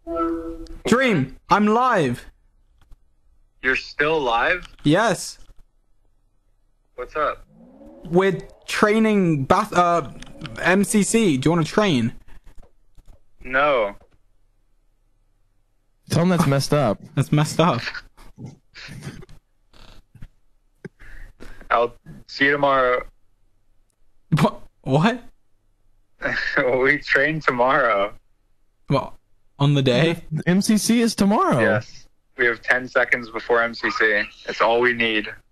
Dream, I'm live. You're still live? Yes. What's up? We're training MCC. Do you want to train? No. Tell him that's messed up. That's messed up. I'll see you tomorrow. What? We train tomorrow. Well, on the day? MCC is tomorrow. Yes. We have 10 seconds before MCC. That's all we need.